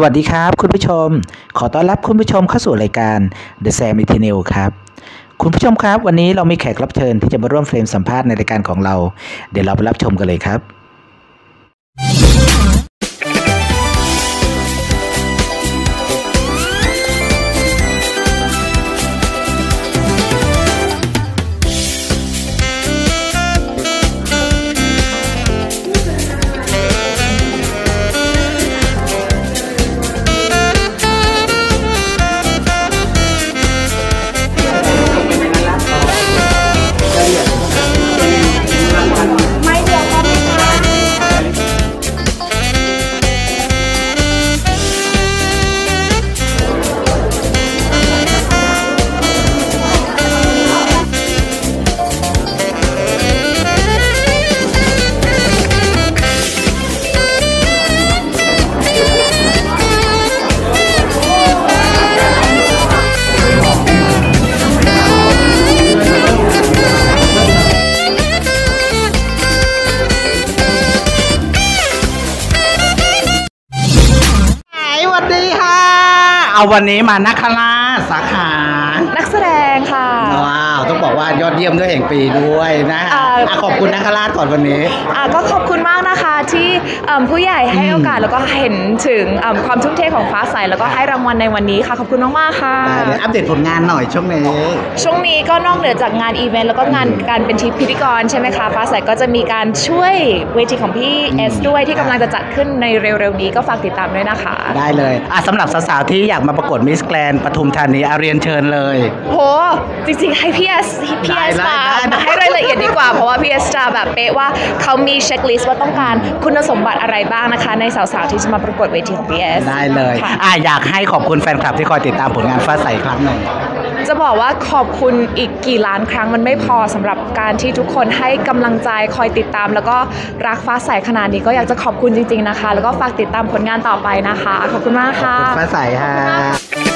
สวัสดีครับคุณผู้ชมขอต้อนรับคุณผู้ชมเข้าสู่รายการ The Sam Eternal ครับคุณผู้ชมครับวันนี้เรามีแขกรับเชิญที่จะมาร่วมเฟรมสัมภาษณ์ในรายการของเราเดี๋ยวเราไปรับชมกันเลยครับเอาวันนี้มานักคราชสาขานักแสดงค่ะว้าวต้องบอกว่ายอดเยี่ยมด้วยแห่งปีด้วยนะขอบคุณนักคราชก่อนวันนี้ก็ขอบคุณมากนะคะที่ผู้ใหญ่ให้โอกาสแล้วก็เห็นถึงความทุ่มเทของฟ้าใสแล้วก็ให้รางวัลในวันนี้ค่ะขอบคุณมากๆค่ะอัปเดตผลงานหน่อยช่วงนี้ก็นอกเหนือจากงานอีเวนต์แล้วก็งานการเป็นพิธีกรใช่ไหมคะฟ้าใสก็จะมีการช่วยเวทีของพี่เอสด้วยที่กำลังจะจัดขึ้นในเร็วๆนี้ก็ฝากติดตามด้วยนะคะได้เลยสำหรับสาวๆที่อยากมาประกวดมิสแกรนด์ปทุมธานีเรียนเชิญเลยโหจริงๆให้พี่เอสมาให้รายละเอียดดีกว่าเพราะว่าพี่เอสจะแบบเป๊ะว่าเขามีเช็คลิสต์ว่าต้องการคุณสมบัติอะไรบ้างนะคะในสาวๆที่จะมาประกวดเวทีของพี่เอสได้เลยอยากให้ขอบคุณแฟนคลับที่คอยติดตามผลงานฟ้าใสครั้งหนึ่งจะบอกว่าขอบคุณอีกกี่ล้านครั้งมันไม่พอสำหรับการที่ทุกคนให้กำลังใจคอยติดตามแล้วก็รักฟ้าใสขนาดนี้ก็อยากจะขอบคุณจริงๆนะคะแล้วก็ฝากติดตามผลงานต่อไปนะคะขอบคุณมากค่ะขอบคุณฟ้าใสค่ะ